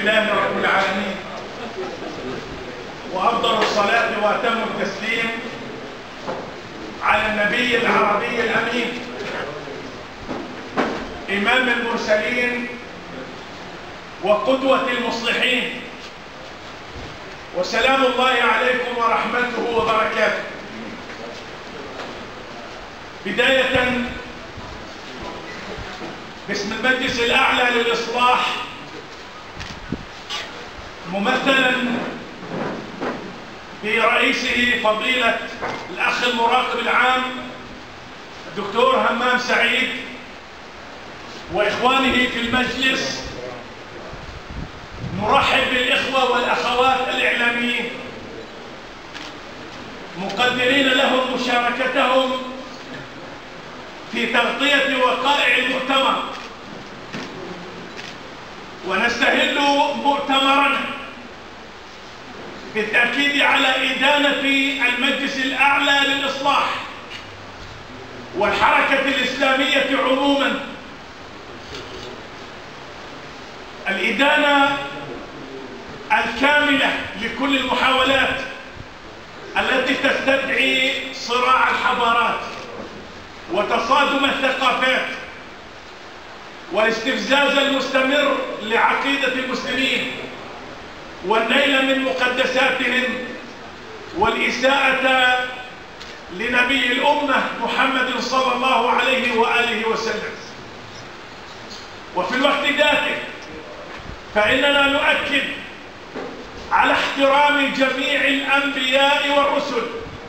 لله رب العالمين، وأفضل الصلاة وأتم التسليم على النبي العربي الأمين إمام المرسلين وقدوة المصلحين، وسلام الله عليكم ورحمته وبركاته. بداية باسم المجلس الأعلى للإصلاح، ممثلا برئيسه فضيلة الأخ المراقب العام الدكتور همام سعيد وإخوانه في المجلس، نرحب بالإخوة والأخوات الإعلاميين مقدرين لهم مشاركتهم في تغطية وقائع المؤتمر، ونستهل مؤتمرنا بالتأكيد على إدانة المجلس الأعلى للإصلاح والحركة الإسلامية عموما، الإدانة الكاملة لكل المحاولات التي تستدعي صراع الحضارات وتصادم الثقافات والاستفزاز المستمر لعقيدة المسلمين والنيل من مقدساتهم والإساءة لنبي الأمة محمد صلى الله عليه وآله وسلم. وفي الوقت ذاته فإننا نؤكد على احترام جميع الأنبياء والرسل،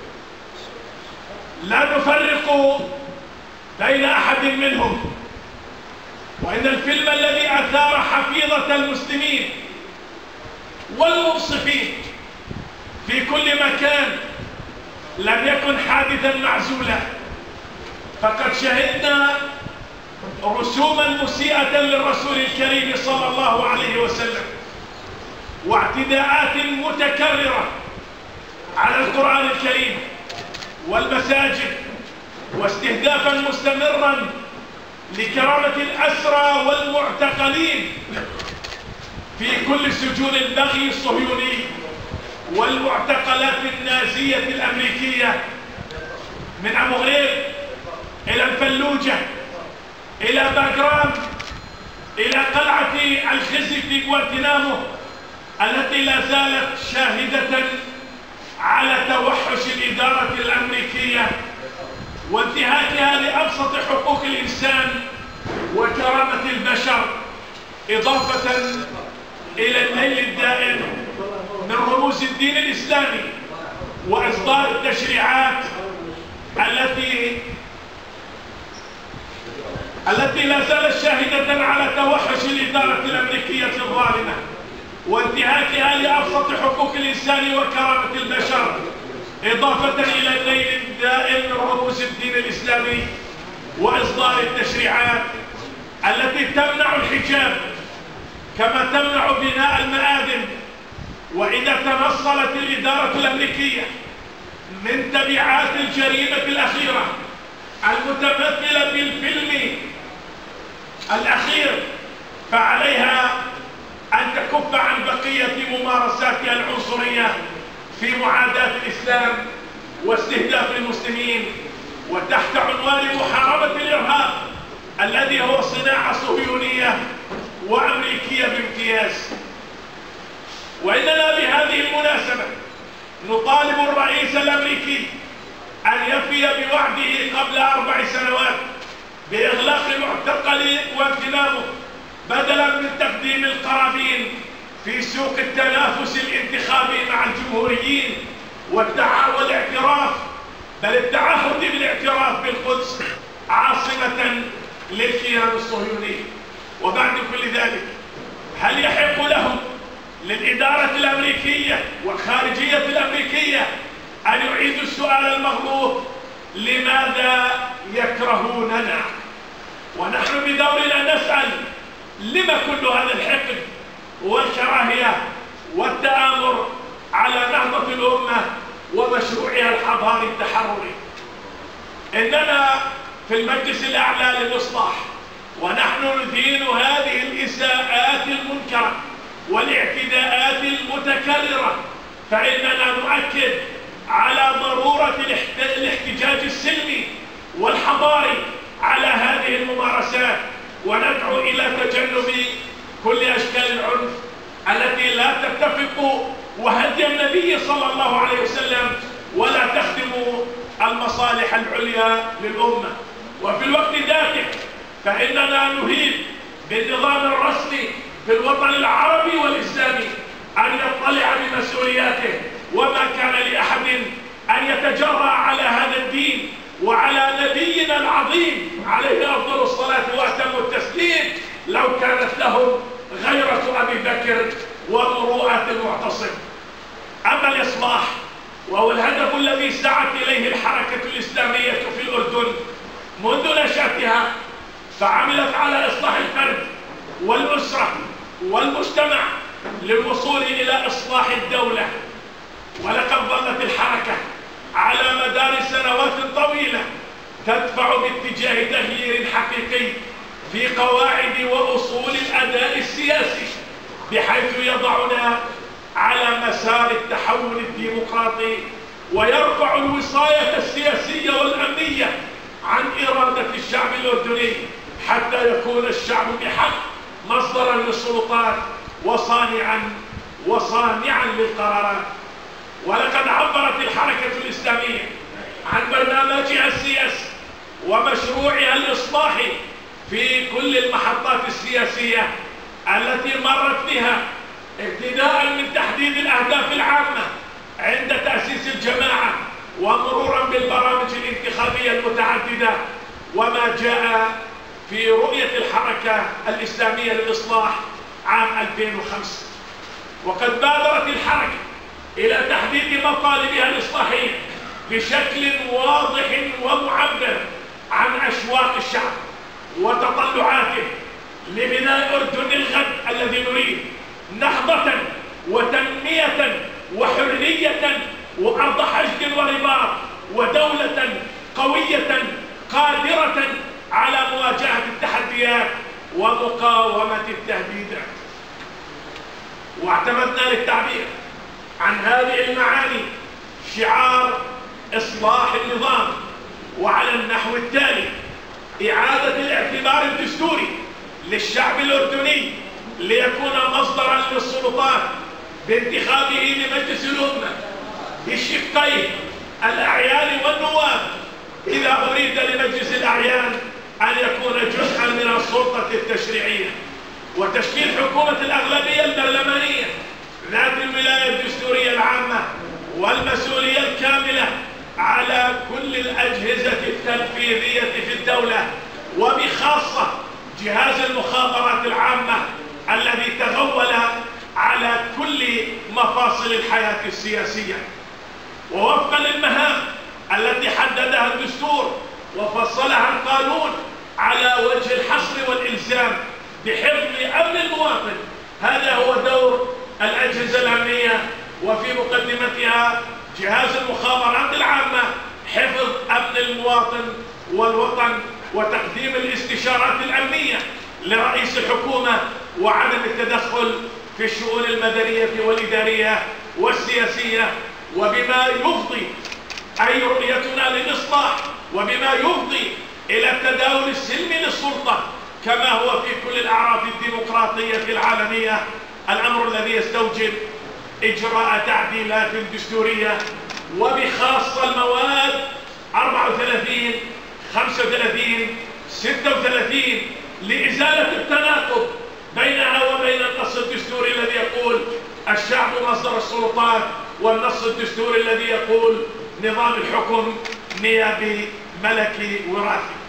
لا نفرق بين أحد منهم، وإن الفيلم الذي أثار حفيظة المسلمين والمنصفين في كل مكان لم يكن حادثا معزولا، فقد شهدنا رسوما مسيئة للرسول الكريم صلى الله عليه وسلم، واعتداءات متكررة على القرآن الكريم والمساجد، واستهدافا مستمرا لكرامة الأسرى والمعتقلين في كل سجون البغي الصهيوني والمعتقلات النازية الأمريكية، من أبو غريب إلى الفلوجة إلى باغرام إلى قلعة الخزي في غوانتنامو التي لا زالت شاهدة على توحش الإدارة الأمريكية وانتهاكها لأبسط حقوق الإنسان وكرامة البشر، إضافة إلى النيل الدائم من رموز الدين الإسلامي وإصدار التشريعات التي لا زالت شاهدة على توحش الإدارة الأمريكية الظالمة وانتهاكها لأبسط حقوق الإنسان وكرامة البشر، إضافة إلى النيل الدائم من رموز الدين الإسلامي وإصدار التشريعات التي تمنع الحجاب كما تمنع بناء المآذن. وإذا تنصلت الإدارة الأمريكية من تبعات الجريمة الأخيرة المتمثلة بالفيلم الأخير، فعليها أن تكف عن بقية ممارساتها العنصرية في معاداة الإسلام واستهداف المسلمين، وتحت عنوان محاربة الإرهاب الذي هو صناعة صهيونية وأمريكية بامتياز. وإننا بهذه المناسبة نطالب الرئيس الأمريكي أن يفي بوعده قبل 4 سنوات بإغلاق معتقل غوانتنامو بدلا من تقديم القرابين في سوق التنافس الانتخابي مع الجمهوريين والاعتراف، بل التعهد بالاعتراف بالقدس عاصمة للكيان الصهيوني. وبعد كل ذلك هل يحق لهم للإدارة الأمريكية والخارجية الأمريكية أن يعيدوا السؤال المغلوط: لماذا يكرهوننا؟ ونحن بدورنا نسأل: لما كل هذا الحقد والكراهية والتآمر على نهضة الأمة ومشروعها الحضاري التحرري؟ إننا في المجلس الأعلى للإصلاح ونحن ندين هذه الإساءات المنكرة والاعتداءات المتكررة، فإننا نؤكد على ضرورة الاحتجاج السلمي والحضاري على هذه الممارسات، وندعو إلى تجنب كل أشكال العنف التي لا تتفق وهدي النبي صلى الله عليه وسلم ولا تخدم المصالح العليا للأمة. وفي الوقت ذاته فإننا نهيب بالنظام الرسمي في الوطن العربي والإسلامي أن يطلع بمسؤولياته، وما كان لأحد أن يتجرأ على هذا الدين وعلى نبينا العظيم عليه أفضل الصلاة وأتم التسليم لو كانت لهم غيرة أبي بكر ومروءة المعتصم. أما الإصلاح وهو الهدف الذي سعت إليه الحركة الإسلامية في الأردن منذ نشأتها، فعملت على إصلاح الفرد والأسرة والمجتمع للوصول إلى إصلاح الدولة. ولقد ظلت الحركة على مدار سنوات طويلة تدفع باتجاه تغيير حقيقي في قواعد وأصول الأداء السياسي، بحيث يضعنا على مسار التحول الديمقراطي ويرفع الوصاية السياسية والأمنية عن إرادة الشعب الأردني، حتى يكون الشعب بحق مصدرا للسلطات وصانعا للقرارات. ولقد عبرت الحركة الإسلامية عن برنامجها السياسي ومشروعها الإصلاحي في كل المحطات السياسية التي مرت بها، ابتداء من تحديد الأهداف العامة عند تأسيس الجماعة، ومرورا بالبرامج الانتخابية المتعددة، وما جاء في رؤية الحركة الإسلامية للإصلاح عام 2005. وقد بادرت الحركة إلى تحديد مطالبها الإصلاحية بشكل واضح ومعبر عن أشواق الشعب وتطلعاته لبناء أردن الغد الذي نريد، نهضة وتنمية وحرية وأرض حشد ورباط، ودولة قوية قادرة على مواجهة التحديات ومقاومة التهديدات. واعتمدنا للتعبير عن هذه المعاني شعار إصلاح النظام، وعلى النحو التالي: إعادة الاعتبار الدستوري للشعب الأردني ليكون مصدرا للسلطات بانتخابه لمجلس الأمة بشقيه الأعيان والنواب، إذا أريد لمجلس الأعيان أن يكون جزءا من السلطة التشريعية، وتشكيل حكومة الأغلبية البرلمانية ذات الولاية الدستورية العامة والمسؤولية الكاملة على كل الأجهزة التنفيذية في الدولة، وبخاصة جهاز المخابرات العامة الذي تغول على كل مفاصل الحياة السياسية. ووفقا للمهام التي حددها الدستور وفصلها القانون على وجه الحصر والإلزام بحفظ أمن المواطن، هذا هو دور الأجهزة الأمنية، وفي مقدمتها جهاز المخابرات العامة حفظ أمن المواطن والوطن وتقديم الاستشارات الأمنية لرئيس الحكومة وعدم التدخل في الشؤون المدنية والإدارية والسياسية، وبما يفضي أي رؤيتنا للإصلاح وبما يفضي إلى التداول السلمي للسلطة كما هو في كل الأعراف الديمقراطية العالمية، الأمر الذي يستوجب إجراء تعديلات دستورية، وبخاصة المواد 34 35 36 لإزالة التناقض بينها وبين النص الدستوري الذي يقول الشعب مصدر السلطات، والنص الدستوري الذي يقول نظام الحكم نيابي ملكي وراثي.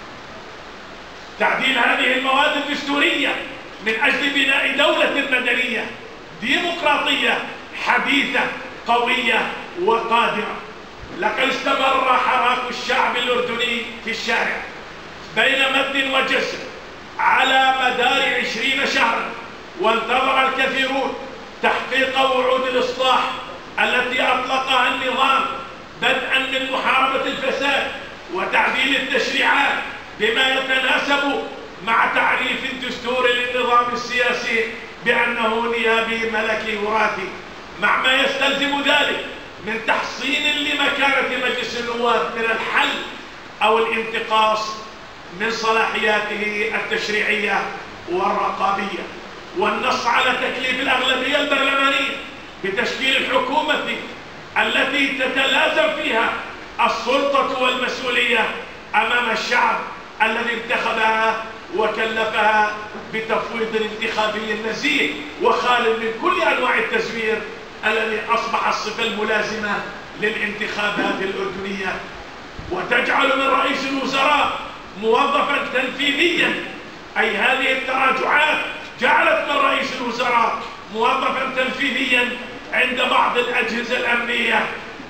تعديل هذه المواد الدستورية من أجل بناء دولة مدنية ديمقراطية حديثة قوية وقادرة. لقد استمر حراك الشعب الأردني في الشارع بين مد وجزر على مدار 20 شهرا، وانتظر الكثيرون تحقيق وعود الإصلاح التي أطلقها النظام، بدءا من محاربة الفساد وتعديل التشريعات بما يتناسب مع تعريف الدستور للنظام السياسي بأنه نيابي ملكي وراثي، مع ما يستلزم ذلك من تحصين لمكانة مجلس النواب من الحل أو الانتقاص من صلاحياته التشريعية والرقابية، والنص على تكليف الأغلبية البرلمانية بتشكيل الحكومة التي تتلازم فيها السلطة والمسؤولية أمام الشعب الذي انتخبها وكلفها بتفويض انتخابي نزيه وخال من كل أنواع التزوير الذي أصبح الصفة الملازمة للانتخابات الأردنية، وتجعل من رئيس الوزراء موظفا تنفيذيا. أي هذه التراجعات جعلت من رئيس الوزراء موظفا تنفيذيا عند بعض الأجهزة الأمنية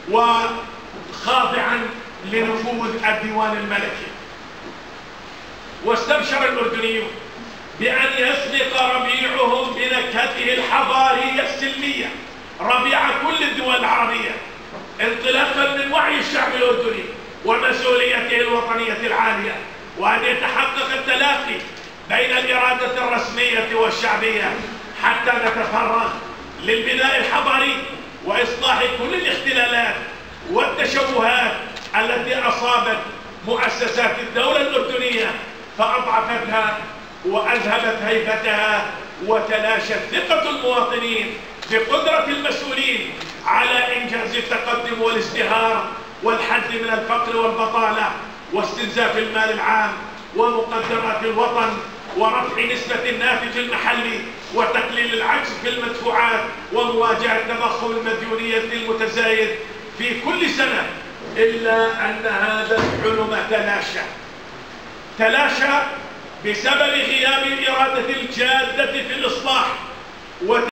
وخاضعا لنفوذ الديوان الملكي. واستبشر الأردنيون بأن يسبق ربيعهم بنكهته الحضارية السلمية ربيع كل الدول العربية، انطلاقا من وعي الشعب الأردني ومسؤوليته الوطنية العالية، وأن يتحقق التلاقي بين الإرادة الرسمية والشعبية حتى نتفرغ للبناء الحضاري وإصلاح كل الاختلالات والتشوهات التي أصابت مؤسسات الدولة الأردنية فأضعفتها وأذهبت هيبتها وتلاشت ثقة المواطنين بقدرة المسؤولين على إنجاز التقدم والازدهار والحد من الفقر والبطالة واستنزاف المال العام ومقدرات الوطن ورفع نسبة الناتج المحلي وتقليل العجز في المدفوعات ومواجهة تضخم المديونية المتزايد في كل سنة. إلا أن هذا الحلم تلاشى بسبب غياب الإرادة الجادة في الإصلاح